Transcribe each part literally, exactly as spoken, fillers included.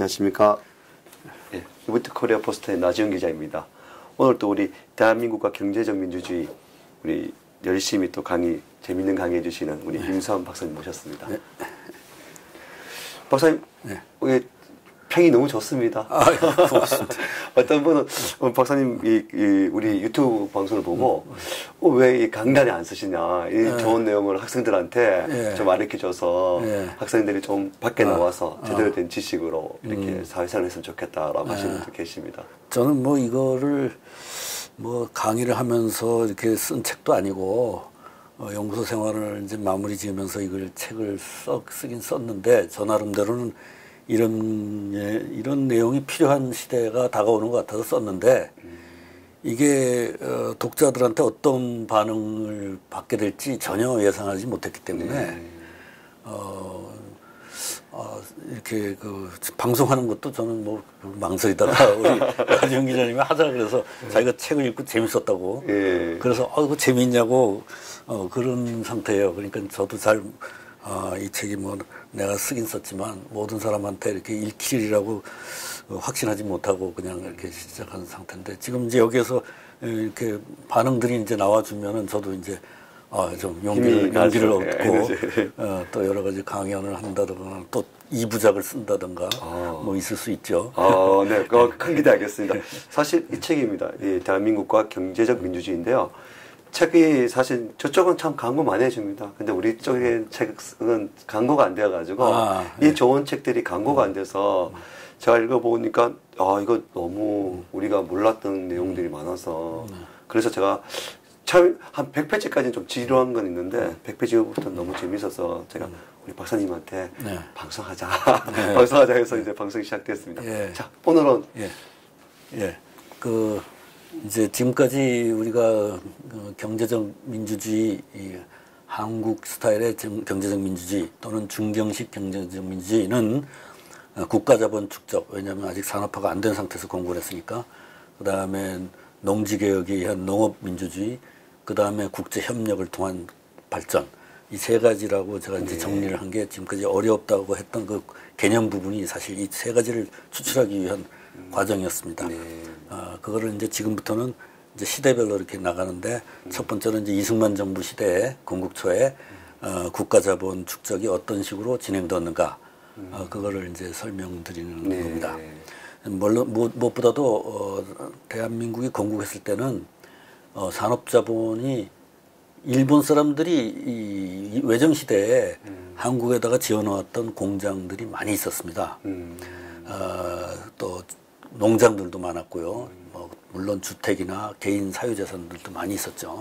안녕하십니까. 예, 이부트 코리아 포스트의 나지훈 기자입니다. 오늘 또 우리 대한민국과 경제적 민주주의 우리 열심히 또 강의, 재밌는 강의 해주시는 우리 네. 임수환 박사님 모셨습니다. 네. 박사님, 네. 우리 평이 너무 좋습니다. 아, 고맙습니다. 어떤 분은 어, 박사님 이, 이 우리 유튜브 방송을 보고 음, 음. 어, 왜 이 강단에 안 쓰시냐, 이 네. 좋은 내용을 학생들한테 네. 좀 알려줘서 네. 학생들이 좀 밖에 아, 나와서 제대로 된 지식으로 이렇게 음. 사회생활을 했으면 좋겠다라고 네. 하시는 분도 계십니다. 저는 뭐 이거를 뭐 강의를 하면서 이렇게 쓴 책도 아니고 어, 연구소 생활을 이제 마무리 지으면서 이걸 책을 써, 쓰긴 썼는데 저 나름대로는 이런, 예, 이런 내용이 필요한 시대가 다가오는 것 같아서 썼는데, 이게, 어, 독자들한테 어떤 반응을 받게 될지 전혀 예상하지 못했기 때문에, 어, 어, 이렇게 그, 방송하는 것도 저는 뭐, 망설이다가 우리 나지훈 기자님이 하자 그래서 자기가 책을 읽고 재밌었다고. 예. 그래서, 어, 이거 재밌냐고, 어, 그런 상태예요. 그러니까 저도 잘, 아, 이 책이 뭐 내가 쓰긴 썼지만 모든 사람한테 이렇게 읽히리라고 확신하지 못하고 그냥 이렇게 시작한 상태인데 지금 이제 여기에서 이렇게 반응들이 이제 나와주면은 저도 이제 아, 좀 용기를, 용기를 얻고 어, 또 여러 가지 강연을 한다든가 또 이부작을 쓴다든가 아. 뭐 있을 수 있죠. 아, 네. 큰 기대하겠습니다. 사실 이 책입니다. 이 대한민국과 경제적 민주주의인데요. 책이 사실 저쪽은 참 광고 많이 해줍니다. 근데 우리 쪽의 책은 광고가 안 되어가지고 아, 이 네. 좋은 책들이 광고가 안 돼서 제가 읽어보니까 아 이거 너무 우리가 몰랐던 내용들이 많아서 그래서 제가 참 한 백 페이지까지는 좀 지루한 건 있는데 백 페이지부터 너무 재밌어서 제가 우리 박사님한테 네. 방송하자 네. 방송하자 해서 이제 방송이 시작됐습니다. 예. 자 오늘은 예. 예. 그 이제 지금까지 우리가 경제적 민주주의, 한국 스타일의 경제적 민주주의 또는 중경식 경제적 민주주의는 국가자본 축적, 왜냐하면 아직 산업화가 안 된 상태에서 공부를 했으니까, 그 다음에 농지개혁에 의한 농업민주주의, 그 다음에 국제협력을 통한 발전, 이 세 가지라고 제가 이제 정리를 한 게 지금까지 어렵다고 했던 그 개념 부분이 사실 이 세 가지를 추출하기 위한 음. 과정이었습니다. 네. 어, 그거를 이제 지금부터는 이제 시대별로 이렇게 나가는데 음. 첫 번째는 이제 이승만 정부 시대에 건국초에 어, 국가자본 축적이 어떤 식으로 진행되었는가, 음. 어, 그거를 이제 설명드리는 네. 겁니다. 물론 무엇보다도 어, 대한민국이 건국했을 때는 어, 산업자본이 일본 사람들이 이 외정 시대에 음. 한국에다가 지어놓았던 공장들이 많이 있었습니다. 음. 어, 또 농장들도 많았고요. 음. 뭐 물론 주택이나 개인 사유재산들도 많이 있었죠.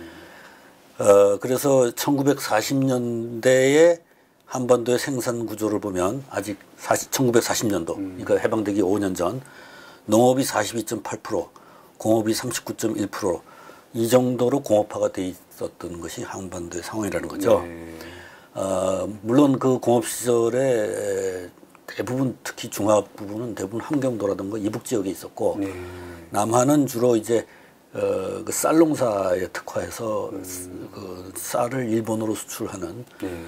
음. 어, 그래서 천구백사십 년대에 한반도의 생산 구조를 보면 아직 천구백사십 년도, 음. 그러니까 해방되기 오 년 전, 농업이 사십이 점 팔 퍼센트, 공업이 삼십구 점 일 퍼센트, 이 정도로 공업화가 돼 있었던 것이 한반도의 상황이라는 거죠. 네. 어, 물론 그 공업 시절에 대부분 특히 중압 부분은 대부분 함경도라든가 이북 지역에 있었고 네. 남한은 주로 이제 어, 그 쌀농사에 특화해서 음. 그 쌀을 일본으로 수출하는 네.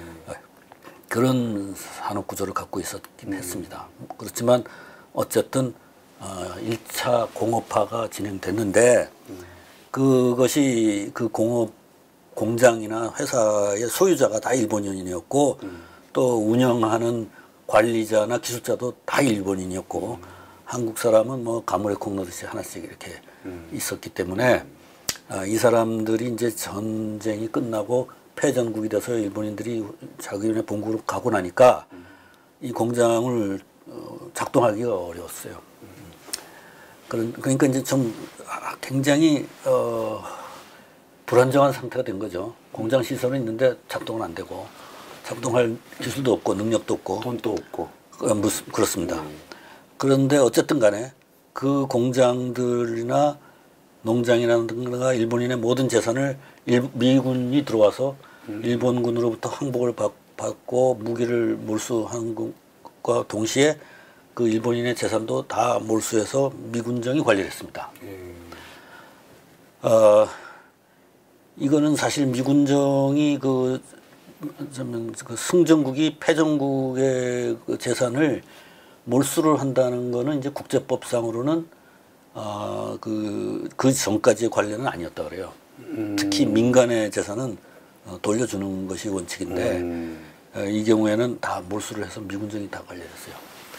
그런 산업 구조를 갖고 있었긴 음. 했습니다. 그렇지만 어쨌든 어, 일 차 공업화가 진행됐는데 음. 그것이 그 공업 공장이나 회사의 소유자가 다 일본인이었고 음. 또 운영하는 관리자나 기술자도 다 일본인이었고 음. 한국 사람은 뭐 가물에 콩 넣듯이 하나씩 이렇게 음. 있었기 때문에 아, 이 사람들이 이제 전쟁이 끝나고 패전국이 돼서 일본인들이 자기네 본국으로 가고 나니까 음. 이 공장을 어, 작동하기가 어려웠어요. 음. 그런, 그러니까 이제 좀 굉장히 어, 불안정한 상태가 된 거죠. 공장 시설은 있는데 작동은 안 되고 작동할 기술도 없고 능력도 없고 돈도 없고 어, 무슨 그렇습니다. 음. 그런데 어쨌든 간에 그 공장들이나 농장이라든가 일본인의 모든 재산을 일, 미군이 들어와서 음. 일본군으로부터 항복을 받, 받고 무기를 몰수한 것과 동시에 그 일본인의 재산도 다 몰수해서 미군정이 관리를 했습니다. 음. 어, 이거는 사실 미군정이 그, 그 승전국이 패전국의 그 재산을 몰수를 한다는 거는 이제 국제법상으로는 어, 그, 그 전까지의 관례는 아니었다 그래요. 음. 특히 민간의 재산은 어, 돌려주는 것이 원칙인데 음. 어, 이 경우에는 다 몰수를 해서 미군정이 다 관리했어요.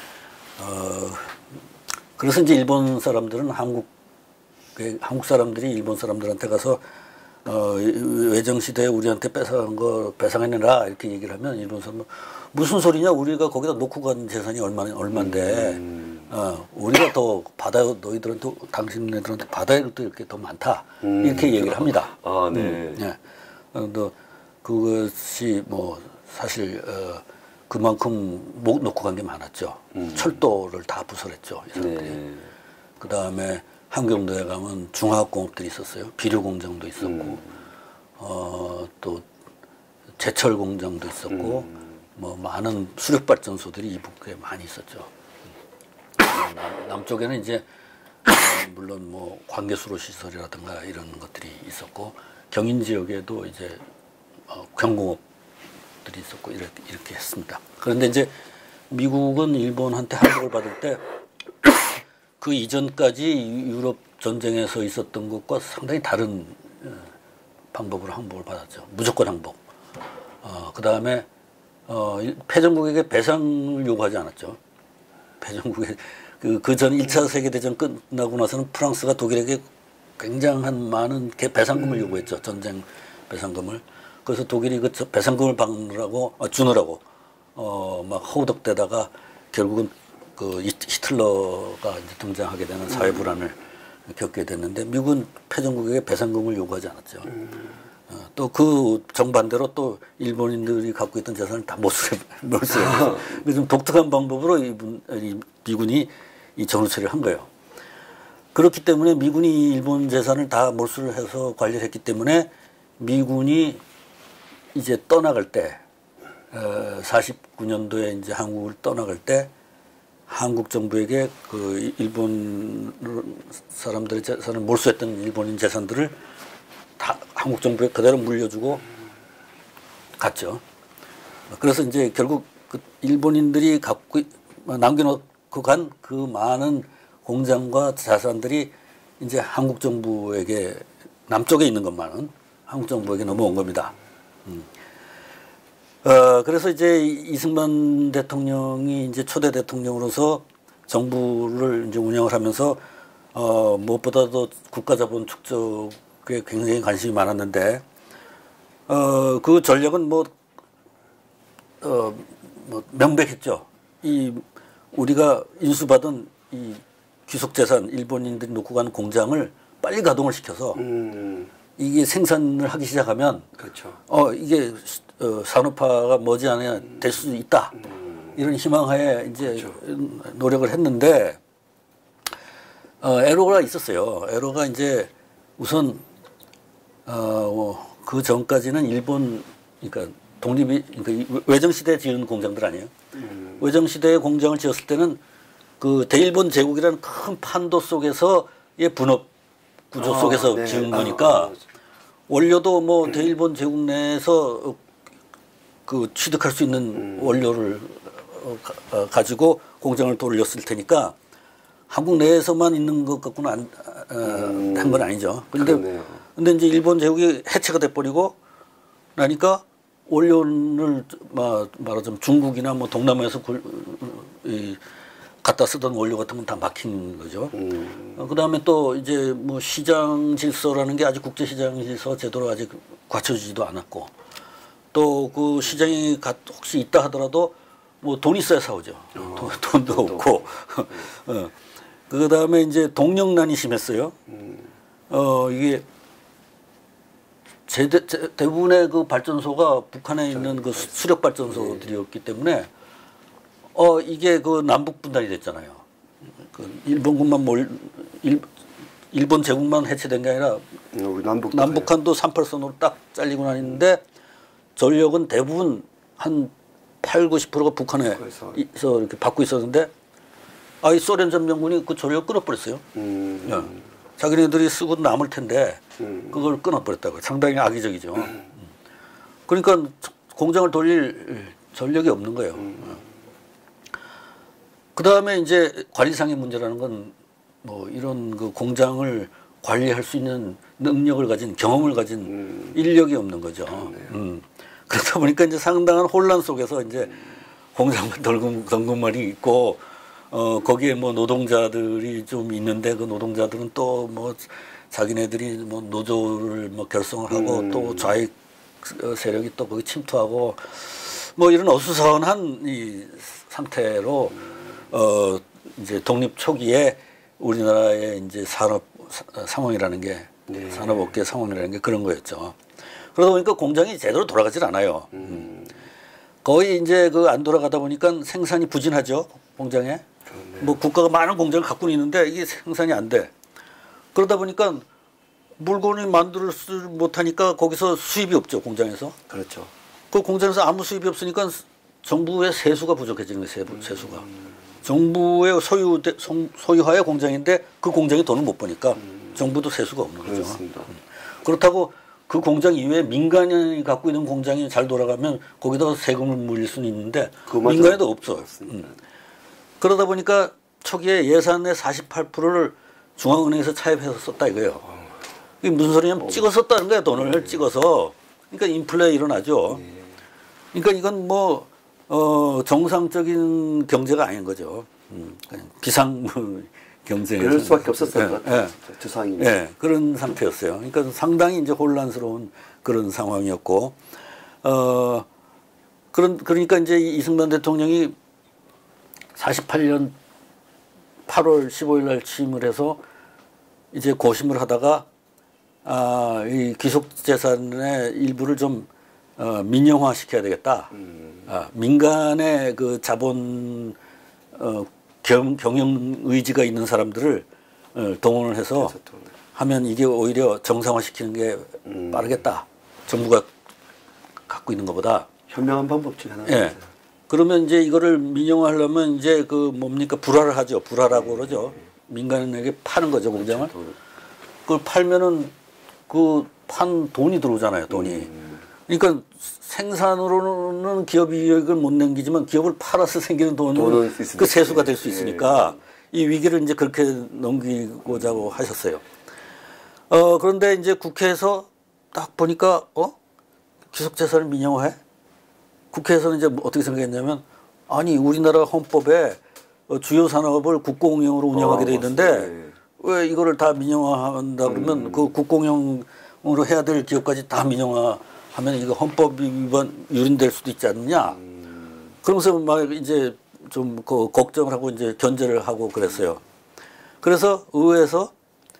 어, 그래서 이제 일본 사람들은 한국 한국 사람들이 일본 사람들한테 가서 어, 외정 시대에 우리한테 뺏어간 거 배상해내라 이렇게 얘기를 하면 일본 사람은 무슨 소리냐, 우리가 거기다 놓고 간 재산이 얼마 얼마인데 음. 어, 우리가 더 받아 너희들한테 당신네들한테 받아야 할 때 이렇게 더 많다 음. 이렇게 얘기를 합니다. 아, 네. 음, 네. 어, 또 그것이 뭐 사실 어, 그만큼 목 놓고 간 게 많았죠. 음. 철도를 다 부설했죠, 이 사람들이. 네. 그 다음에 한경도에 가면 중화학공업들이 있었어요. 비료 공장도 있었고, 음. 어, 또 제철 공장도 있었고, 음. 뭐 많은 수력 발전소들이 이북에 많이 있었죠. 남, 남쪽에는 이제 어, 물론 뭐 관계수로 시설이라든가 이런 것들이 있었고, 경인 지역에도 이제 어, 경공업들이 있었고 이렇게 이렇게 했습니다. 그런데 이제 미국은 일본한테 항복을 받을 때 그 이전까지 유럽 전쟁에서 있었던 것과 상당히 다른 방법으로 항복을 받았죠. 무조건 항복. 어, 그 다음에 어, 패전국에게 배상을 요구하지 않았죠. 패전국에 그, 그 전 일 차 세계대전 끝나고 나서는 프랑스가 독일에게 굉장한 많은 배상금을 요구했죠. 전쟁 배상금을. 그래서 독일이 그 배상금을 받느라고 어, 주느라고 어, 막 허우덕대다가 결국은 그 히틀러가 이제 등장하게 되는 사회 불안을 음. 겪게 됐는데 미국은 패전국에게 배상금을 요구하지 않았죠. 음. 어, 또 그 정반대로 또 일본인들이 갖고 있던 재산을 다 몰수해 몰수해서 좀 독특한 방법으로 이분 이 미군이 이 전후 처리를 한 거예요. 그렇기 때문에 미군이 일본 재산을 다 몰수를 해서 관리를 했기 때문에 미군이 이제 떠나갈 때 어, 사십구 년도에 이제 한국을 떠나갈 때. 한국 정부에게 그 일본 사람들의 재산을 몰수했던 일본인 재산들을 다 한국 정부에 그대로 물려주고 갔죠. 그래서 이제 결국 그 일본인들이 갖고 남겨놓고 간 그 많은 공장과 자산들이 이제 한국 정부에게 남쪽에 있는 것만은 한국 정부에게 넘어온 겁니다. 음. 어, 그래서 이제 이승만 대통령이 이제 초대 대통령으로서 정부를 이제 운영을 하면서, 어, 무엇보다도 국가자본 축적에 굉장히 관심이 많았는데, 어, 그 전략은 뭐, 어, 뭐 명백했죠. 이, 우리가 인수받은 이 귀속재산, 일본인들이 놓고 간 공장을 빨리 가동을 시켜서, 음. 이게 생산을 하기 시작하면, 그렇죠. 어, 이게 어, 산업화가 머지않아 될 수 있다. 음. 이런 희망하에 이제 그렇죠. 노력을 했는데, 어, 에러가 있었어요. 에러가 이제 우선, 어, 그 전까지는 일본, 그러니까 독립이, 그러니까 외정시대에 지은 공장들 아니에요. 음. 외정시대에 공장을 지었을 때는 그 대일본 제국이라는 큰 판도 속에서의 분업 구조 아, 속에서 네. 지은 거니까 아, 원료도 뭐 음. 대일본 제국 내에서 그 취득할 수 있는 음. 원료를 어, 가지고 공장을 돌렸을 테니까 한국 내에서만 있는 것 갖고는 안, 어, 음. 한 건 아니죠. 그런데 근데 이제 일본 제국이 해체가 돼버리고 나니까 원료를 말하자면 중국이나 뭐 동남아에서 굴, 이, 갖다 쓰던 원료 같은 건 다 막힌 거죠. 음. 어, 그 다음에 또 이제 뭐 시장 질서라는 게 아직 국제 시장 질서 제대로 아직 갖춰지지도 않았고 또 그 시장이 혹시 있다 하더라도 뭐 돈 있어야 사오죠. 어. 돈, 돈도 돈도 없고. 어. 그 다음에 이제 동력난이 심했어요. 음. 어, 이게 제, 제, 대부분의 그 발전소가 북한에 있는 그 수력 발전소들이었기 때문에 어, 이게 그 남북 분단이 됐잖아요. 그 일본군만 몰, 일, 일본 제국만 해체된 게 아니라 남북도 남북한도 삼팔선으로 딱 잘리고 나는데 전력은 대부분 한 팔, 구십 퍼센트가 북한에서 이렇게 받고 있었는데 아, 이 소련 점령군이 그 전력 끊어버렸어요. 음. 네. 자기네들이 쓰고 남을 텐데 음. 그걸 끊어버렸다고요. 상당히 악의적이죠. 음. 그러니까 공장을 돌릴 전력이 없는 거예요. 음. 그 다음에 이제 관리상의 문제라는 건 뭐 이런 그 공장을 관리할 수 있는 능력을 가진 경험을 가진 음. 인력이 없는 거죠. 음. 그러다 보니까 이제 상당한 혼란 속에서 이제 공장만 덩금, 덩금머리 있고 어 거기에 뭐 노동자들이 좀 있는데 그 노동자들은 또 뭐 자기네들이 뭐 노조를 뭐 결성을 하고 음. 또 좌익 세력이 또 거기 침투하고 뭐 이런 어수선한 이 상태로 어 이제 독립 초기에 우리나라의 이제 산업 상황이라는 게 네. 산업업계 상황이라는 게 그런 거였죠. 그러다 보니까 공장이 제대로 돌아가질 않아요. 음. 거의 이제 그 안 돌아가다 보니까 생산이 부진하죠. 공장에. 그렇네. 뭐 국가가 많은 공장을 갖고 있는데 이게 생산이 안 돼. 그러다 보니까 물건이 만들 수 못하니까 거기서 수입이 없죠. 공장에서. 그렇죠. 그 공장에서 아무 수입이 없으니까 정부의 세수가 부족해지는 거예요. 세부, 세수가. 음. 정부의 소유, 소유하의 공장인데 그 공장이 돈을 못 버니까 음. 정부도 세수가 없는 거죠. 그렇습니다. 그렇다고 그 공장 이외에 민간이 갖고 있는 공장이 잘 돌아가면 거기다 세금을 물릴 수는 있는데 민간에도 없어. 음. 그러다 보니까 초기에 예산의 사십팔 퍼센트를 중앙은행에서 차입해서 썼다 이거예요. 이게 무슨 소리냐면 찍어 썼다는 거야. 돈을 네. 찍어서. 그러니까 인플레 일어나죠. 네. 그러니까 이건 뭐 어, 정상적인 경제가 아닌 거죠. 음, 비상 경제. 그럴 수밖에 없었어요. 예, 예. 주상이. 예, 그런 상태였어요. 그러니까 상당히 이제 혼란스러운 그런 상황이었고, 어, 그런, 그러니까 이제 이승만 대통령이 사십팔 년 팔월 십오일 날 취임을 해서 이제 고심을 하다가, 아, 이 귀속재산의 일부를 좀 어, 민영화 시켜야 되겠다. 음. 아, 민간의 그 자본, 어, 경, 경영 의지가 있는 사람들을 어, 동원을 해서 하면 이게 오히려 정상화 시키는 게 음. 빠르겠다. 정부가 갖고 있는 것보다. 현명한 방법 중 하나죠. 예. 그러면 이제 이거를 민영화 하려면 이제 그 뭡니까 불화를 하죠. 불화라고 네. 그러죠. 민간에게 파는 거죠, 공장을. 그렇죠. 그걸 팔면은 그 판 돈이 들어오잖아요, 돈이. 음. 그러니까 생산으로는 기업이 이익을 못 남기지만 기업을 팔아서 생기는 돈은 그 세수가 될 수 있으니까 예. 이 위기를 이제 그렇게 넘기고자 하셨어요. 어, 그런데 이제 국회에서 딱 보니까 어? 귀속재산을 민영화해? 국회에서는 이제 어떻게 생각했냐면 아니 우리나라 헌법에 주요 산업을 국공용으로 운영하게 돼 있는데 아, 왜 이거를 다 민영화한다 그러면 음. 그 국공용으로 해야 될 기업까지 다 민영화 하면 이거 헌법 위반 유린될 수도 있지 않느냐. 음. 그러면서 막 이제 좀 그 걱정을 하고 이제 견제를 하고 그랬어요. 그래서 의회에서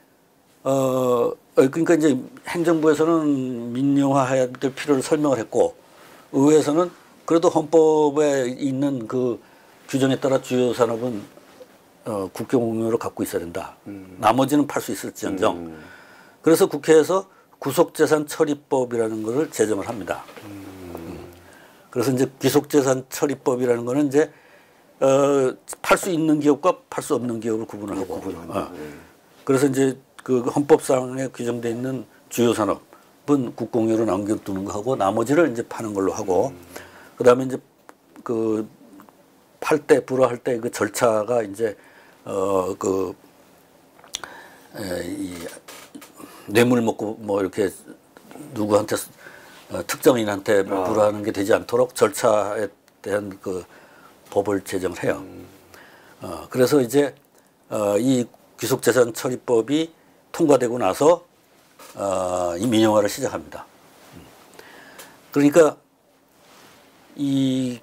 어 그러니까 이제 행정부에서는 민영화해야 될 필요를 설명을 했고 의회에서는 그래도 헌법에 있는 그 규정에 따라 주요 산업은 어 국공용으로 갖고 있어야 된다. 음. 나머지는 팔 수 있을지언정. 음. 그래서 국회에서 구속재산 처리법이라는 것을 제정을 합니다. 음. 그래서 이제 귀속재산 처리법이라는 거는 이제 어, 팔 수 있는 기업과 팔 수 없는 기업을 구분을 하고. 어. 네. 그래서 이제 그 헌법상에 규정되어 있는 주요 산업은 국공유로 남겨두는 거 하고 나머지를 이제 파는 걸로 하고 음. 그 다음에 이제 그 팔 때 불화할 때 그 절차가 이제 어 그 이 뇌물 먹고 뭐 이렇게 누구한테 어, 특정인한테 아. 불화하는 게 되지 않도록 절차에 대한 그 법을 제정을 해요. 음. 어, 그래서 이제 어, 이 귀속재산 처리법이 통과되고 나서 어, 이 민영화를 시작합니다. 그러니까 이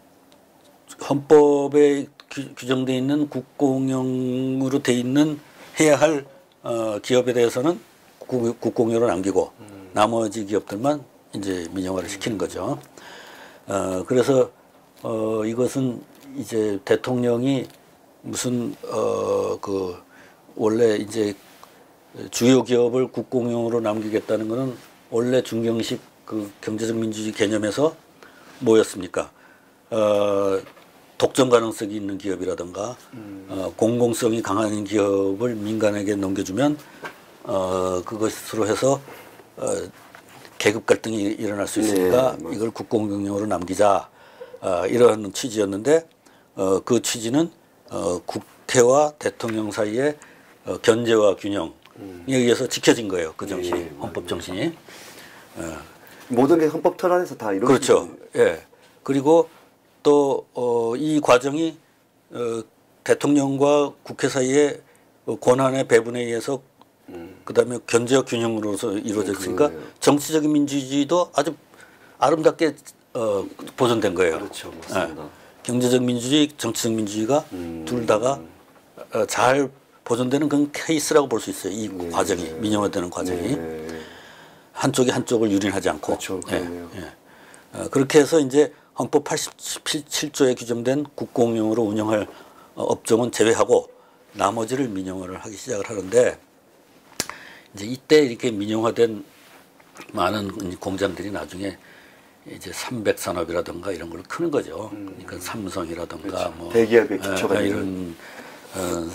헌법에 규, 규정되어 있는 국공용으로 돼 있는 해야 할 어, 기업에 대해서는 국, 국공유로 남기고 음. 나머지 기업들만 이제 민영화를 시키는 거죠. 어, 그래서 어, 이것은 이제 대통령이 무슨 어, 그 원래 이제 주요 기업을 국공용으로 남기겠다는 것은 원래 중경식 그 경제적 민주주의 개념에서 뭐였습니까? 어, 독점 가능성이 있는 기업이라든가 음. 어, 공공성이 강한 기업을 민간에게 넘겨주면 어, 그것으로 해서 어, 계급 갈등이 일어날 수 있으니까 네, 이걸 국공용으로 남기자 어, 이런 취지였는데 어, 그 취지는 어, 국회와 대통령 사이의 어, 견제와 균형에 음. 의해서 지켜진 거예요. 그 정신이, 예, 헌법 정신이. 어. 모든 게 헌법 틀안에서 다 이루어지는. 그렇죠. 예. 그리고 또 어, 이 과정이 어, 대통령과 국회 사이의 권한의 배분에 의해서 음. 그다음에 견제와 균형으로서 이루어졌으니까 음, 정치적인 민주주의도 아주 아름답게 어, 보존된 거예요. 그렇죠, 맞습니다. 예. 경제적 민주주의, 정치적 민주주의가 음. 둘 다가 어, 잘 보존되는 그런 케이스라고 볼 수 있어요. 이 네. 과정이 민영화되는 과정이 네. 한쪽이 한쪽을 유린하지 않고. 그렇죠, 예. 예. 어, 그렇게 해서 이제 헌법 팔십칠 조에 규정된 국공용으로 운영할 어, 업종은 제외하고 나머지를 민영화를 하기 시작을 하는데 이제 이때 이렇게 민영화된 많은 공장들이 나중에 이제 삼백산업이라든가 이런 걸 크는 거죠. 음. 그러니까 삼성이라든가 그렇죠. 뭐 대기업의 기초가 에, 이런 어,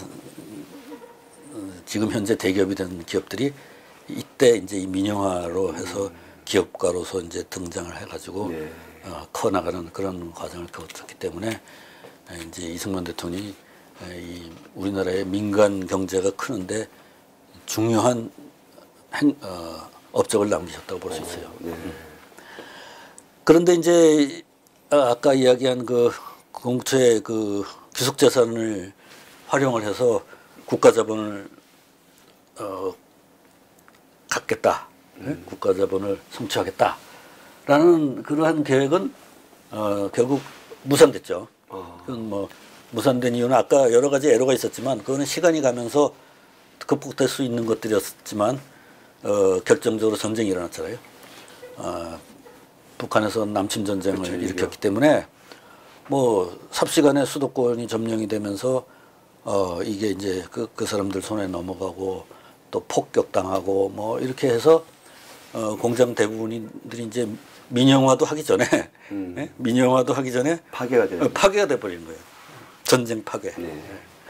지금 현재 대기업이 된 기업들이 이때 이제 이 민영화로 해서 음. 기업가로서 이제 등장을 해가지고 네. 어, 커 나가는 그런 과정을 거쳤기 때문에 이제 이승만 대통령이 이 우리나라의 민간 경제가 크는데 중요한 행, 어, 업적을 남기셨다고 볼 수 있어요. 네. 음. 그런데 이제 아까 이야기한 그 공처의 그 귀속재산을 활용을 해서 국가자본을 어, 갖겠다, 음. 국가자본을 성취하겠다라는 그러한 계획은 어, 결국 무산됐죠. 어. 그건 뭐 무산된 이유는 아까 여러 가지 애로가 있었지만 그거는 시간이 가면서 극복될 수 있는 것들이었지만 어, 결정적으로 전쟁이 일어났잖아요. 어, 북한에서 남침 전쟁을 그렇죠, 일으켰기 때문에 뭐 삽시간에 수도권이 점령이 되면서 어, 이게 이제 그, 그 사람들 손에 넘어가고 또 폭격당하고 뭐 이렇게 해서 어, 공장 대부분들이 이제 민영화도 하기 전에 음. 네? 민영화도 하기 전에 파괴가 돼 어, 파괴가 돼 버린 거예요. 전쟁 파괴. 네.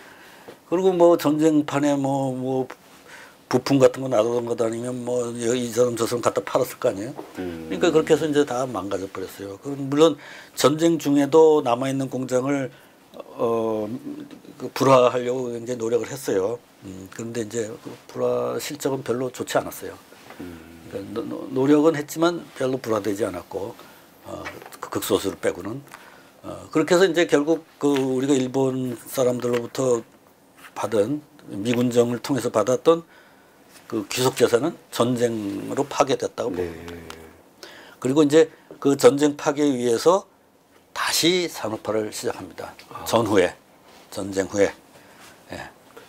그리고 뭐 전쟁판에 뭐, 뭐 부품 같은 거 놔두던 거 다니면 뭐 이 사람 저 사람 갖다 팔았을 거 아니에요. 음. 그러니까 그렇게 해서 이제 다 망가져 버렸어요. 물론 전쟁 중에도 남아 있는 공장을 어, 그 불화하려고 굉장히 노력을 했어요. 음, 그런데 이제 그 불화 실적은 별로 좋지 않았어요. 음. 그러니까 노, 노력은 했지만 별로 불화되지 않았고 어, 극소수를 빼고는 어, 그렇게 해서 이제 결국 그 우리가 일본 사람들로부터 받은 미군정을 통해서 받았던 그 귀속재산은 전쟁으로 파괴됐다고 봅니다. 네. 그리고 이제 그 전쟁 파괴에 의해서 다시 산업화를 시작합니다. 아. 전후에, 전쟁 후에. 예.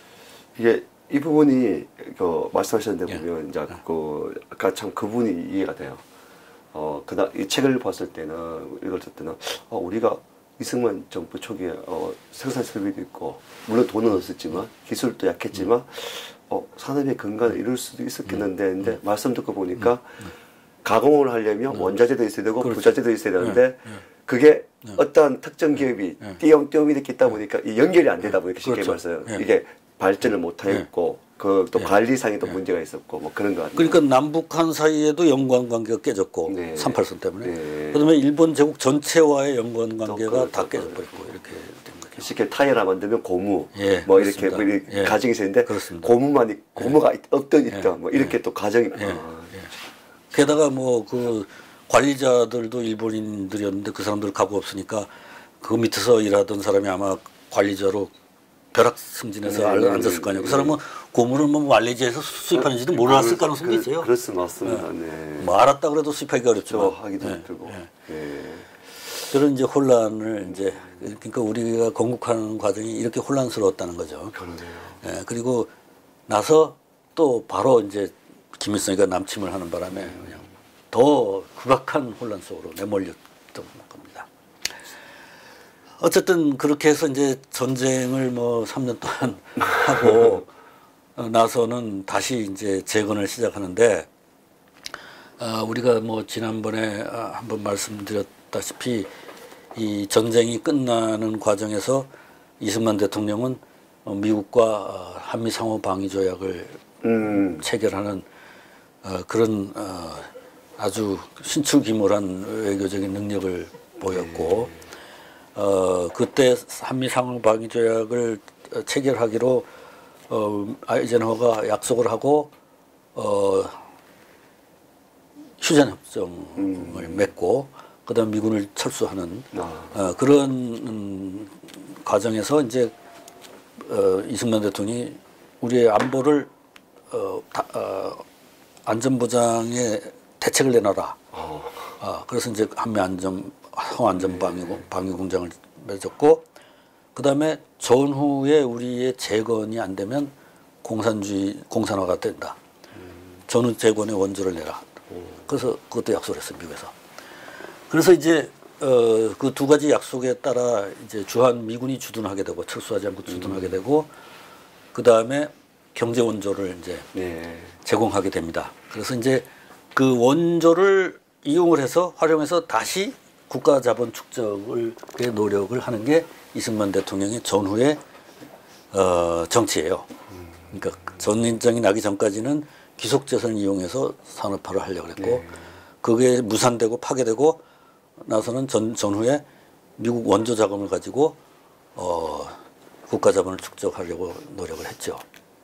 이게 이 부분이 그 말씀하셨는데 예. 보면 이제 그 아까 참 그분이 이해가 돼요. 어, 그다 이 책을 봤을 때는 읽었을 때는 어, 우리가 이승만 정부 초기에 어, 생산 설비도 있고 물론 돈은 없었지만 기술도 약했지만 음. 어, 산업의 근간을 이룰 수도 있었겠는데 음. 근데 음. 말씀 듣고 보니까 음. 가공을 하려면 음. 원자재도 있어야 되고 그렇지. 부자재도 있어야 되는데 네. 그게 네. 어떤 특정 기업이 네. 띄엄띄엄 이렇게 있다 보니까 이 연결이 안 되다 보니까 쉽게 그렇죠. 말해서 네. 이게 발전을 못하였고 네. 그 또 네. 관리상에 또 네. 문제가 있었고 뭐 그런 거 같아요. 그러니까 남북한 사이에도 연관 관계가 깨졌고 네. 삼팔선 때문에 네. 그다음에 일본 제국 전체와의 연관 관계가 다 깨져버렸고 이렇게 된 거죠. 쉽게 타이어나 만들면 고무 예, 뭐 이렇게 뭐 이렇게 예. 가정이 있었는데 그렇습니다. 고무만이 고무가 예. 없던 있던 예. 뭐 이렇게 예. 또 가정이 예. 아. 예. 게다가 뭐 그 관리자들도 일본인들이었는데 그 사람들 가고 없으니까 그 밑에서 일하던 사람이 아마 관리자로 벼락 승진해서 네, 앉았을 거 아니에요. 네, 그 사람은 고무를 뭐 말레이시아에서 수입하는지도 몰랐을 가능성도 있어요. 그렇습니다. 맞습니다. 네. 네. 뭐 알았다 그래도 수입하기가 어렵죠. 하기도 힘들고. 네. 네. 그런 이제 혼란을 이제 그러니까 우리가 건국하는 과정이 이렇게 혼란스러웠다는 거죠. 그러네요. 네. 그리고 나서 또 바로 이제 김일성이가 남침을 하는 바람에 그냥 더 극악한 혼란 속으로 내몰렸던 겁니다. 어쨌든 그렇게 해서 이제 전쟁을 뭐 삼 년 동안 하고 나서는 다시 이제 재건을 시작하는데 아, 우리가 뭐 지난번에 한번 말씀드렸다시피 이 전쟁이 끝나는 과정에서 이승만 대통령은 미국과 한미 상호 방위 조약을 음. 체결하는 어, 그런 어, 아주 신출귀몰한 외교적인 능력을 보였고 어, 그때 한미 상호방위 조약을 체결하기로 어, 아이젠하워가 약속을 하고 어, 휴전협정을 음. 맺고 그다음 미군을 철수하는 아. 어, 그런 음, 과정에서 이제 어, 이승만 대통령이 우리의 안보를 어, 다, 어, 안전보장에 대책을 내놔라. 어. 어, 그래서 이제 한미 안전 항안전 방위 방위 공장을 맺었고 그다음에 전후에 우리의 재건이 안 되면 공산주의 공산화가 된다. 음. 전후 재건의 원조를 내라. 오. 그래서 그것도 약속을 했어요, 미국에서. 그래서 이제 어, 그 두 가지 약속에 따라 이제 주한 미군이 주둔하게 되고 철수하지 않고 주둔하게 음. 되고 그 다음에 경제 원조를 이제 네. 제공하게 됩니다. 그래서 이제 그 원조를 이용을 해서 활용해서 다시 국가 자본 축적을 노력을 하는 게 이승만 대통령의 전후의 어, 정치예요. 그러니까 전인정이 나기 전까지는 귀속재산을 이용해서 산업화를 하려고 했고 네. 그게 무산되고 파괴되고 나서는 전, 전후에 미국 원조 자금을 가지고 어, 국가 자본을 축적하려고 노력을 했죠.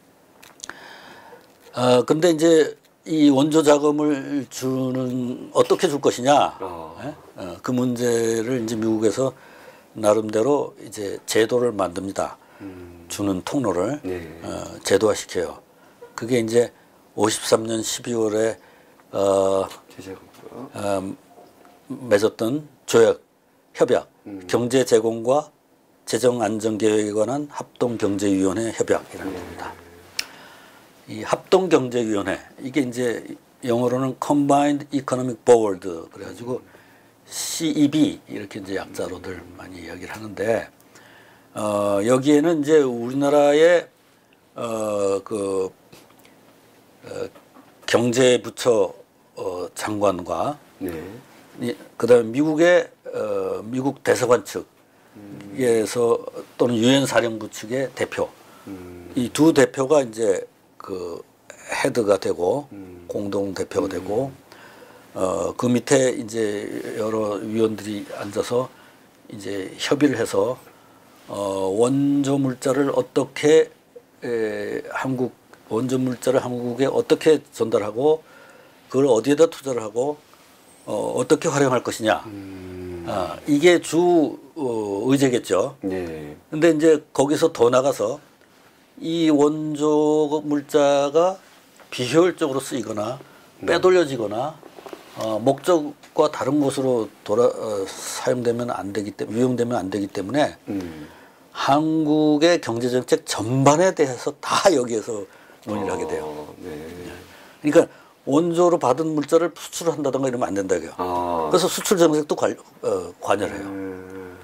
아, 근데 이제 이 원조 자금을 주는 어떻게 줄 것이냐, 어. 예? 어, 그 문제를 이제 미국에서 나름대로 이제 제도를 만듭니다. 음. 주는 통로를 네. 어, 제도화시켜요. 그게 이제 오십삼 년 십이월에 어, 어, 맺었던 조약, 협약, 음. 경제 제공과 재정 안정 계획에 관한 합동경제위원회 협약이라는 네. 겁니다. 이 합동경제위원회 이게 이제 영어로는 Combined Economic Board 그래가지고 씨이비 이렇게 이제 약자로들 많이 이야기를 하는데 어, 여기에는 이제 우리나라의 어, 그 어, 경제부처 어, 장관과 네. 그다음에 미국의 어, 미국 대사관 측에서 또는 유엔 사령부 측의 대표 음. 이 두 대표가 이제 그 헤드가 되고 음. 공동 대표가 음. 되고 어, 그 밑에 이제 여러 위원들이 앉아서 이제 협의를 해서 어, 원조 물자를 어떻게 에, 한국 원조 물자를 한국에 어떻게 전달하고 그걸 어디에다 투자를 하고 어, 어떻게 활용할 것이냐. 음. 아, 이게 주 어, 의제겠죠. 네. 근데 이제 거기서 더 나가서 이 원조 물자가 비효율적으로 쓰이거나 빼돌려지거나 어, 목적과 다른 곳으로 돌아 어, 사용되면 안 되기 때문에 유용되면 안 되기 때문에 음. 한국의 경제 정책 전반에 대해서 다 여기에서 논의를 어, 하게 돼요. 네. 그러니까 원조로 받은 물자를 수출한다든가 이러면 안 된다고요. 아. 그래서 수출 정책도 관, 어, 관여를 해요. 음.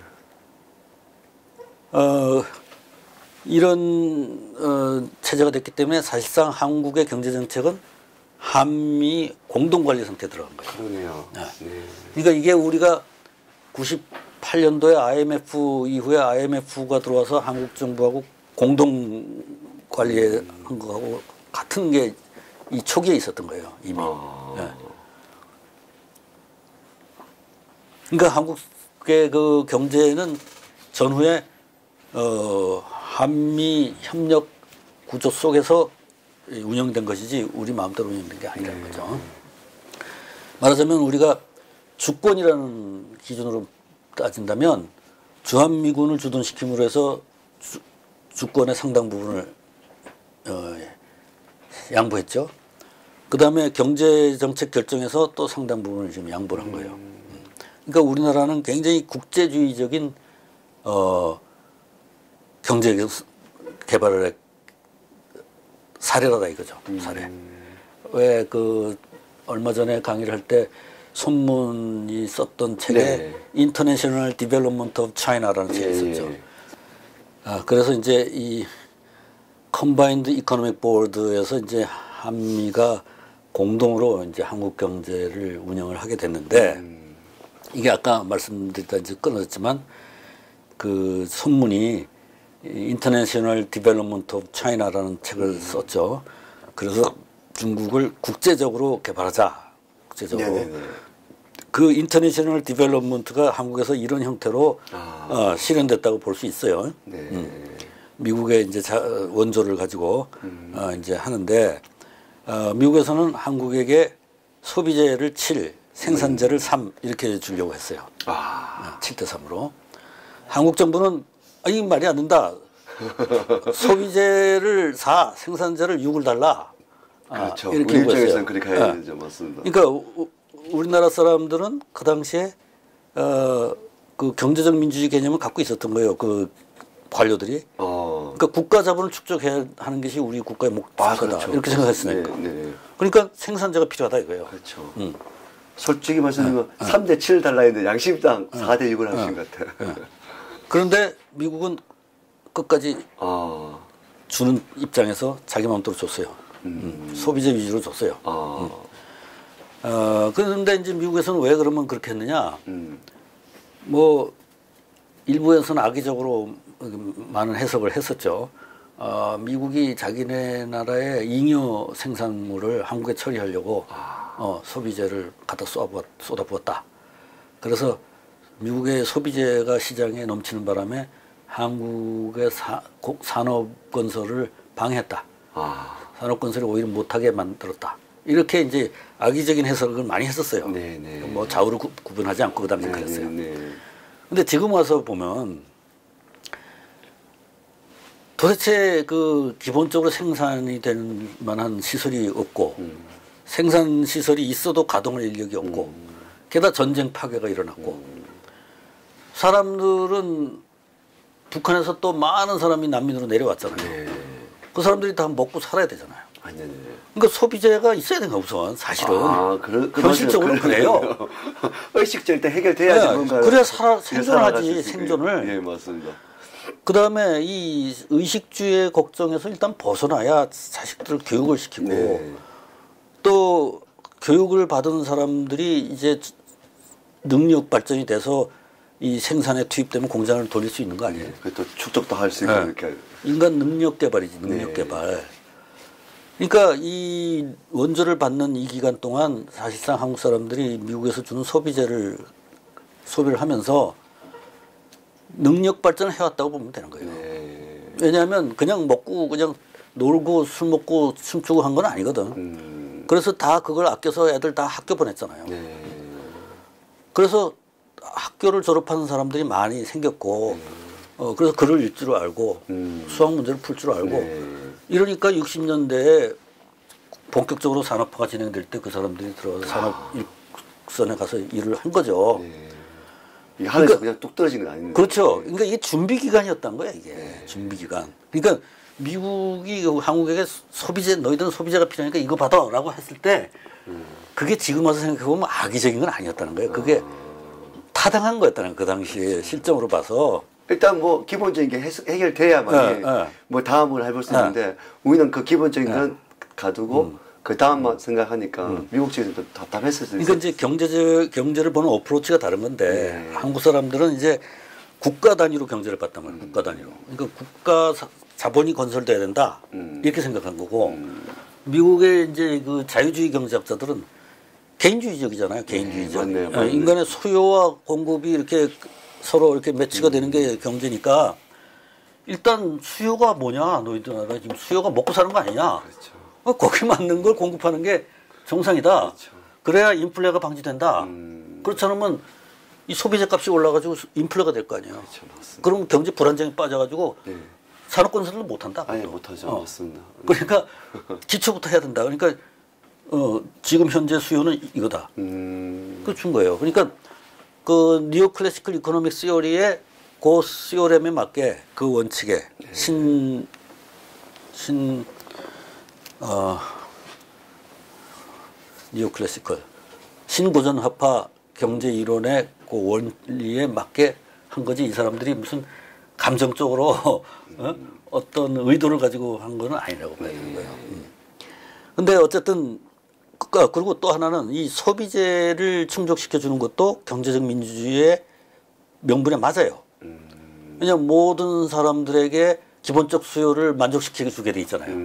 어, 이런 어, 체제가 됐기 때문에 사실상 한국의 경제 정책은 한미 공동 관리 상태에 들어간 거예요. 그러네요. 네. 네. 그러니까 이게 우리가 구십팔 년도에 아이엠에프 이후에 아이엠에프가 들어와서 한국 정부하고 공동 관리한 음. 거하고 같은 게 이 초기에 있었던 거예요, 이미. 아. 네. 그러니까 한국의 그 경제는 전후에 어, 한미 협력 구조 속에서 운영된 것이지 우리 마음대로 운영된 게 아니라는 네. 거죠. 말하자면 우리가 주권이라는 기준으로 따진다면 주한미군을 주둔시킴으로 해서 주, 주권의 상당 부분을 어, 양보했죠. 그 다음에 경제정책 결정에서 또 상당 부분을 지금 양보를 한 거예요. 그러니까 우리나라는 굉장히 국제주의적인 어, 경제 개발의 사례라다 이거죠. 사례. 음. 왜 그 얼마 전에 강의를 할 때 손문이 썼던 책에 네. International Development of China라는 책이 있었죠. 네. 아, 그래서 이제 이 Combined Economic Board에서 이제 한미가 공동으로 이제 한국 경제를 운영을 하게 됐는데 음. 이게 아까 말씀드렸다 이제 끊어졌지만 그 손문이 International Development of China라는 책을 음. 썼죠. 그래서 중국을 국제적으로 개발하자. 국제적으로. 네네네. 그 인터내셔널 디벨롭먼트가 한국에서 이런 형태로 아. 어, 실현됐다고 볼 수 있어요. 네. 음. 미국의 이제 자, 원조를 가지고 음. 어, 이제 하는데 어, 미국에서는 한국에게 소비재를 칠, 생산재를 삼 이렇게 주려고 했어요. 아. 어, 칠 대 삼으로. 한국 정부는 아, 이 말이 안 된다. 소비재를 사, 생산재를 육을 달라. 그렇죠. 아, 이렇게 우리 입장에서는 요구했어요. 그렇게 해야 어. 되죠. 맞습니다. 그러니까 우, 우리나라 사람들은 그 당시에 어, 그 경제적 민주주의 개념을 갖고 있었던 거예요. 그 관료들이. 어. 그러니까 국가 자본을 축적해야 하는 것이 우리 국가의 목표다. 아, 그렇죠. 이렇게 생각했으니까. 네, 네. 그러니까 생산자가 필요하다 이거예요. 그렇죠. 음. 솔직히 말씀드리면 네. 삼 대 칠 달라 했는데 양심당 네. 사 대 육을 하신 것 같아요. 네. 그런데 미국은 끝까지 아. 주는 입장에서 자기 마음대로 줬어요. 음. 음. 소비재 위주로 줬어요. 아. 음. 어, 그런데 이제 미국에서는 왜 그러면 그렇게 했느냐? 음. 뭐 일부에서는 악의적으로 많은 해석을 했었죠. 어, 미국이 자기네 나라의 잉여 생산물을 한국에 처리하려고 아. 어, 소비재를 갖다 쏟아부었, 쏟아부었다. 그래서 미국의 소비재가 시장에 넘치는 바람에 한국의 사, 산업 건설을 방해했다. 아. 산업 건설을 오히려 못하게 만들었다. 이렇게 이제 악의적인 해석을 많이 했었어요. 네네. 뭐 좌우를 구, 구분하지 않고 그 당시에 그랬어요. 네네. 근데 지금 와서 보면 도대체 그 기본적으로 생산이 될 만한 시설이 없고 음. 생산 시설이 있어도 가동할 인력이 없고 음. 게다가 전쟁 파괴가 일어났고 음. 사람들은 북한에서 또 많은 사람이 난민으로 내려왔잖아요. 네. 그 사람들이 다 먹고 살아야 되잖아요. 아니, 아니, 아니. 그러니까 소비재가 있어야 되는 거 우선 사실은. 아, 그러, 현실적으로 그래요. 의식적일 때 해결돼야지 네, 뭔가. 그래야 살아, 생존하지 생존을. 예, 맞습니다. 그 다음에 이 의식주의 걱정에서 일단 벗어나야 자식들을 교육을 시키고 네. 또 교육을 받은 사람들이 이제 능력 발전이 돼서 이 생산에 투입되면 공장을 돌릴 수 있는 거 아니에요? 네, 그것도 축적도 할 수 있고 네. 이렇게. 인간 능력 개발이지, 능력 네. 개발. 그러니까 이 원조를 받는 이 기간 동안 사실상 한국 사람들이 미국에서 주는 소비재를 소비를 하면서 능력 발전을 해왔다고 보면 되는 거예요. 네. 왜냐하면 그냥 먹고 그냥 놀고 술 먹고 춤추고 한 건 아니거든. 음. 그래서 다 그걸 아껴서 애들 다 학교 보냈잖아요. 네. 그래서 학교를 졸업하는 사람들이 많이 생겼고, 네. 어, 그래서 글을 읽 줄 알고, 음. 수학 문제를 풀 줄 알고, 네. 이러니까 육십 년대에 본격적으로 산업화가 진행될 때 그 사람들이 들어가서 산업 일선에 가서 일을 한 거죠. 네. 이게 하늘에서 그러니까, 그냥 뚝 떨어진 건 아닌데. 그렇죠. 그러니까 이게 준비 기간이었던 거야, 이게. 네. 준비 기간. 그러니까 미국이 한국에게 소비재, 너희들은 소비재가 필요하니까 이거 받아라고 했을 때 음. 그게 지금 와서 생각해보면 악의적인 건 아니었다는 거예요. 그게 아. 타당한 거였다는 그 당시에 실정으로 봐서. 일단 뭐 기본적인 게 해석, 해결돼야만 네, 네. 뭐 다음을 해볼 수 있는데 우리는 그 기본적인 네. 건 가두고 음. 그 다음만 생각하니까 음. 미국 측에서도 답답했을 수 그러니까 있어요. 이제 경제적 경제를 보는 어프로치가 다른 건데 네. 한국 사람들은 이제 국가 단위로 경제를 봤단 말이에요. 음. 국가 단위로. 그러니까 국가 사, 자본이 건설돼야 된다 음. 이렇게 생각한 거고 음. 미국의 이제 그 자유주의 경제학자들은 개인주의적이잖아요. 개인주의적. 네, 맞네요, 어, 맞네요. 인간의 수요와 공급이 이렇게 서로 이렇게 매치가 되는 게 경제니까 일단 수요가 뭐냐 너희들 나라 지금 수요가 먹고 사는 거 아니냐. 그렇죠. 어, 거기 맞는 걸 공급하는 게 정상이다. 그렇죠. 그래야 인플레가 방지된다. 음. 그렇지 않으면 이 소비재 값이 올라가지고 인플레가 될 거 아니에요. 그렇죠, 맞습니다. 그럼 경제 불안정에 빠져가지고 네. 산업 건설을 못한다. 아예 못하죠, 어. 맞습니다. 그러니까 기초부터 해야 된다. 그러니까 어, 지금 현재 수요는 이거다. 음. 그 준 거예요. 그러니까 그 니오 클래시컬 이코노믹 시어리의 그 시어렘에 맞게 그 원칙에 신, 신, 어, 니오 클래시컬 신고전합화 경제 이론의 그 원리에 맞게 한 거지 이 사람들이 무슨 감정적으로 어? 어떤 의도를 가지고 한 거는 아니라고 봐야 되는 거예요. 음. 근데 어쨌든 그리고 또 하나는 이 소비재를 충족시켜 주는 것도 경제적 민주주의의 명분에 맞아요. 왜냐하면 모든 사람들에게 기본적 수요를 만족시켜 주게 돼 있잖아요.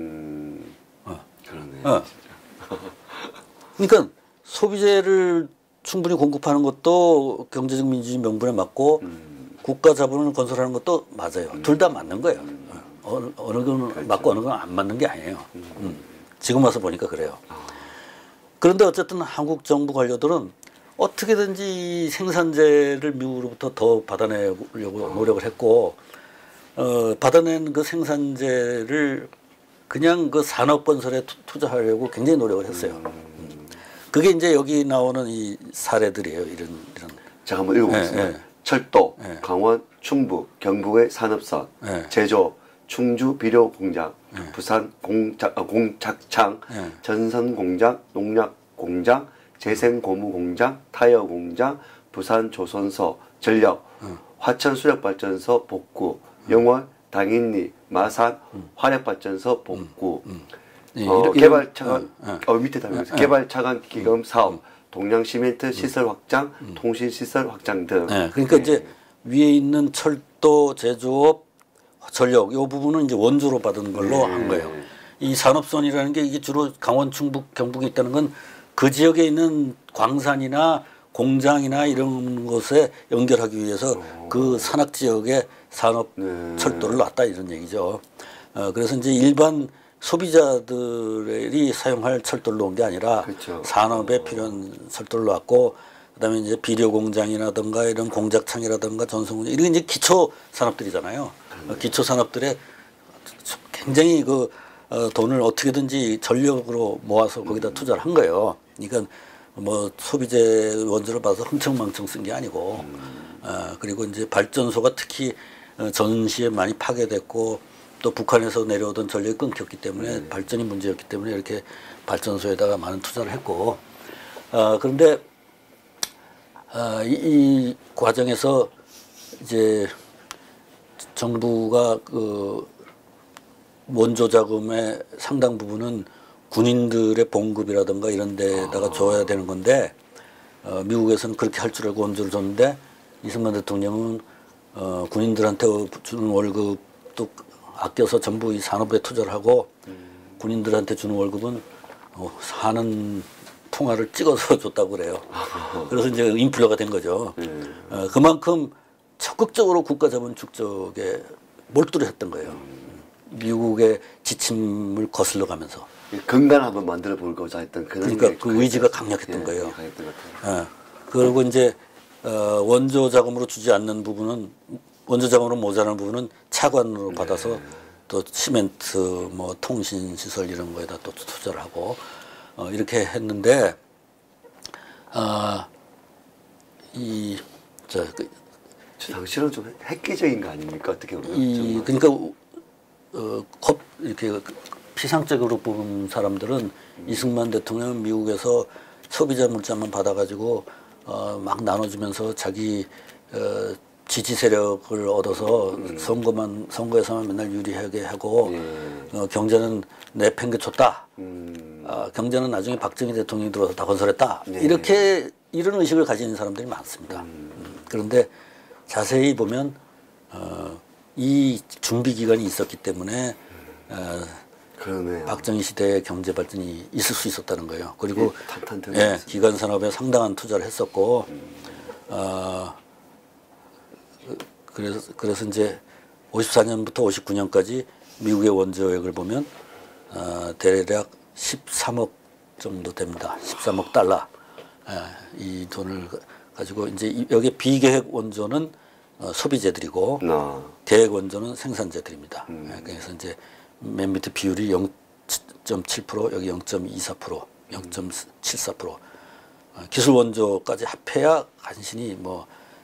음. 어. 그러네. 어. 그러니까 소비재를 충분히 공급하는 것도 경제적 민주주의 명분에 맞고 음. 국가 자본을 건설하는 것도 맞아요. 음. 둘 다 맞는 거예요. 음. 어느, 어느 건 그렇죠. 맞고 어느 건 안 맞는 게 아니에요. 음. 음. 지금 와서 보니까 그래요. 아. 그런데 어쨌든 한국 정부 관료들은 어떻게든지 생산재를 미국으로부터 더 받아내려고 아. 노력을 했고 어, 받아낸 그 생산재를 그냥 그 산업 건설에 투, 투자하려고 굉장히 노력을 했어요. 음. 그게 이제 여기 나오는 이 사례들이에요. 이런 이런. 제가 한번 읽어보겠습니다. 네, 네. 철도, 네. 강원, 충북, 경북의 산업선, 네. 제조, 충주 비료 공장, 네. 부산 공작, 어, 공작창, 네. 전선 공장, 농약 공장, 재생 고무 공장, 타이어 공장, 부산 조선소, 전력, 네. 화천 수력 발전소 복구, 네. 영월, 당인리, 마산, 음. 화력발전소 복구, 음. 음. 어, 이런, 개발 차관, 어, 어. 어, 밑에 담겨있어요. 어, 개발 차관 기금 음. 사업, 음. 동양 시멘트 시설 확장, 음. 통신 시설 확장 등. 네, 그러니까 네. 이제 위에 있는 철도 제조업, 전력 이 부분은 이제 원조로 받은 걸로 네. 한 거예요. 이 산업선이라는 게 이게 주로 강원, 충북, 경북에 있다는 건 그 지역에 있는 광산이나 공장이나 이런 곳에 연결하기 위해서 오. 그 산악 지역에 산업 네. 철도를 놨다 이런 얘기죠. 어, 그래서 이제 일반 소비자들이 사용할 철도를 놓은 게 아니라 그렇죠. 산업에 필요한 철도를 놨고 그다음에 이제 비료 공장이라든가 이런 공작창이라든가 전선 공장 이런 이제 기초 산업들이잖아요. 네. 기초 산업들에 굉장히 그 어, 돈을 어떻게든지 전력으로 모아서 거기다 음. 투자를 한 거예요. 그러니까 뭐 소비재 원조를 봐서 흥청망청 쓴 게 아니고 음. 어, 그리고 이제 발전소가 특히 어, 전시에 많이 파괴됐고 또 북한에서 내려오던 전력이 끊겼기 때문에 음. 발전이 문제였기 때문에 이렇게 발전소에다가 많은 투자를 했고 어, 그런데 어, 이, 이 과정에서 이제 정부가 그 원조 자금의 상당 부분은 군인들의 봉급이라든가 이런 데다가 아. 줘야 되는 건데 어, 미국에서는 그렇게 할 줄 알고 원조를 줬는데 이승만 대통령은 어, 군인들한테 주는 월급도 아껴서 전부 이 산업에 투자를 하고 음. 군인들한테 주는 월급은 어, 사는 통화를 찍어서 줬다고 그래요. 그래서 이제 인플레가 된 거죠. 음. 어, 그만큼 적극적으로 국가자본 축적에 몰두를 했던 거예요. 음. 미국의 지침을 거슬러 가면서. 근간 한번 만들어 볼거자 했던 그런. 그러니까 그 의지가 강력했던 예, 거예요. 강했던 것 같아요. 예. 그리고 이제 어, 원조 자금으로 주지 않는 부분은 원조 자금으로 모자라는 부분은 차관으로 네. 받아서 또 시멘트, 뭐 통신 시설 이런 거에다 또 투자를 하고 어, 이렇게 했는데 아, 이 저 그, 당시는 좀 획기적인 거 아닙니까 어떻게 보면? 이 그러니까 어, 컵 이렇게 피상적으로 본 사람들은 음. 이승만 대통령 미국에서 소비자 물자만 받아가지고 어, 막 나눠주면서 자기 어, 지지 세력을 얻어서 음. 선거만 선거에서만 맨날 유리하게 하고 예. 어, 경제는 내팽개쳤다. 음. 어, 경제는 나중에 박정희 대통령이 들어서 다 건설했다. 네. 이렇게 이런 의식을 가지는 사람들이 많습니다. 음. 음. 그런데 자세히 보면 어, 이 준비 기간이 있었기 때문에 어, 그러네요. 박정희 시대의 경제 발전이 있을 수 있었다는 거예요. 그리고 예, 예, 기관 산업에 상당한 투자를 했었고, 음. 어, 그래서 그래서 이제 오십사 년부터 오십구 년까지 미국의 원조액을 보면 어, 대략 십삼억 정도 됩니다. 십삼억 달러. 예, 이 돈을 가지고 이제 여기 비계획 원조는 어, 소비재들이고 아. 계획 원조는 생산재들입니다. 음. 예, 그래서 이제 맨 밑에 비율이 영 점 칠 퍼센트, 여기 영 점 이사 퍼센트, 영 점 칠사 퍼센트. 어, 기술 원조까지 합해야 간신히 뭐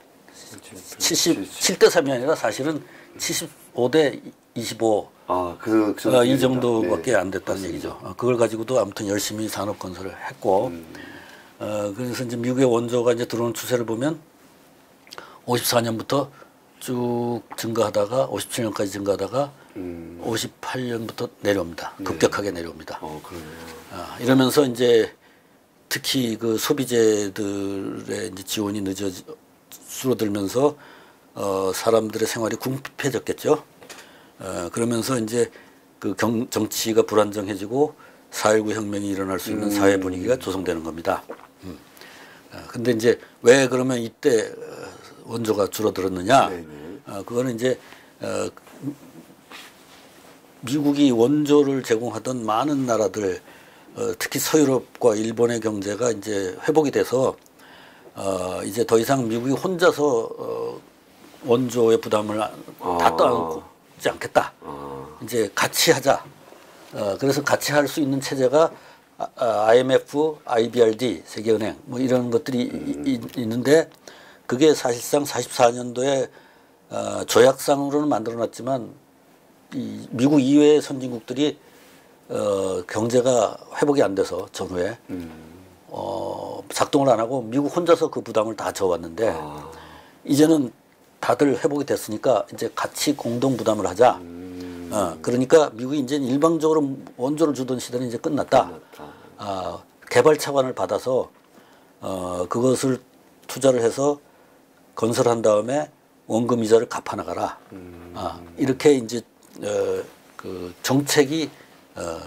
칠십칠 대 삼이 아니라 사실은 칠십오 대 이십오. 아, 그, 어, 이 정도밖에 네. 안 됐다는 맞습니다. 얘기죠. 어, 그걸 가지고도 아무튼 열심히 산업 건설을 했고, 음. 어, 그래서 이제 미국의 원조가 이제 들어오는 추세를 보면 오십사 년부터 쭉 증가하다가 오십칠 년까지 증가하다가 음. 오십팔 년부터 내려옵니다. 네. 급격하게 내려옵니다. 어, 그러네요. 아, 이러면서 이제 특히 그 소비재들의 이제 지원이 늦어 줄어들면서 어, 사람들의 생활이 궁핍해졌겠죠. 어, 그러면서 이제 그 경, 정치가 불안정해지고 사 일구 혁명이 일어날 수 있는 음. 사회 분위기가 조성되는 겁니다. 음. 어, 근데 이제 왜 그러면 이때 원조가 줄어들었느냐? 네네. 어, 그거는 이제 어, 미국이 원조를 제공하던 많은 나라들, 어, 특히 서유럽과 일본의 경제가 이제 회복이 돼서 어, 이제 더 이상 미국이 혼자서 어, 원조의 부담을 다 아. 떠안지 않겠다. 아. 이제 같이 하자. 어, 그래서 같이 할 수 있는 체제가 아이엠에프, 아이비알디, 세계은행 뭐 이런 것들이 음. 이, 이, 있는데 그게 사실상 사십사 년도에 어, 조약상으로는 만들어놨지만 이 미국 이외의 선진국들이 어, 경제가 회복이 안 돼서 전후에 음. 어, 작동을 안 하고 미국 혼자서 그 부담을 다 져왔는데 아. 이제는 다들 회복이 됐으니까 이제 같이 공동 부담을 하자. 음. 어, 그러니까 미국이 이제 일방적으로 원조를 주던 시대는 이제 끝났다. 끝났다. 아, 개발 차관을 받아서 어, 그것을 투자를 해서 건설한 다음에 원금 이자를 갚아 나가라. 음. 아, 이렇게 이제 어, 그 정책이 어,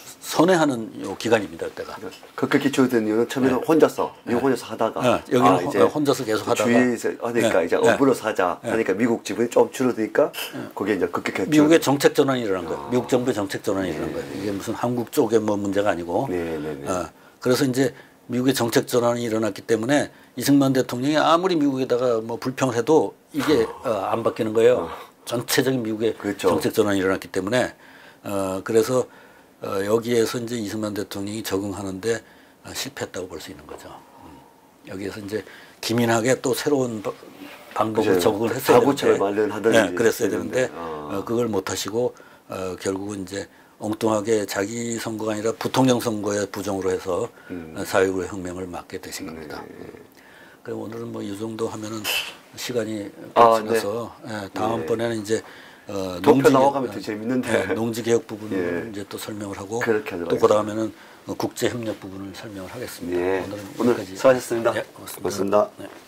선회하는 요 기간입니다, 그때가. 그렇게 기초된 이유는 처음에는 네. 혼자서 미국 네. 혼자서 하다가 네. 여기는 아, 이제 혼자서 계속 하다가 주위에서 하니까 네. 이제 업으로 사자 네. 하니까 미국 지분이 좀 줄어드니까 네. 거기에 이제 급격히 미국의 정책 전환이 일어난 거예요. 아. 미국 정부의 정책 전환이 네. 일어난 거예요. 이게 무슨 한국 쪽의 뭐 문제가 아니고. 네. 네. 네. 어, 그래서 이제 미국의 정책 전환이 일어났기 때문에 이승만 대통령이 아무리 미국에다가 뭐 불평을 해도 이게 어, 안 바뀌는 거예요. 전체적인 미국의 그렇죠. 정책 전환이 일어났기 때문에 어, 그래서 어, 여기에서 이제 이승만 대통령이 적응하는데 어, 실패했다고 볼 수 있는 거죠. 음. 여기에서 이제 기민하게 또 새로운 바, 방법으로 적응을 했어야 되는데, 마련하던 네, 그랬어야 되는데 아. 어, 그걸 못 하시고 어, 결국은 이제 엉뚱하게 자기 선거가 아니라 부통령 선거에 부정으로 해서 음. 사회구의 혁명을 맞게 되신 겁니다. 네. 음. 그럼 오늘은 뭐 이 정도 하면은 시간이 아, 지나서 네. 네, 다음번에는 네. 이제 어, 농지 나와가면 더 재밌는데 네, 농지 개혁 부분을 예. 이제 또 설명을 하고 또 그 다음에는 국제 협력 부분을 설명을 하겠습니다. 예. 오늘 수고하셨습니다. 네, 고맙습니다. 고맙습니다. 네.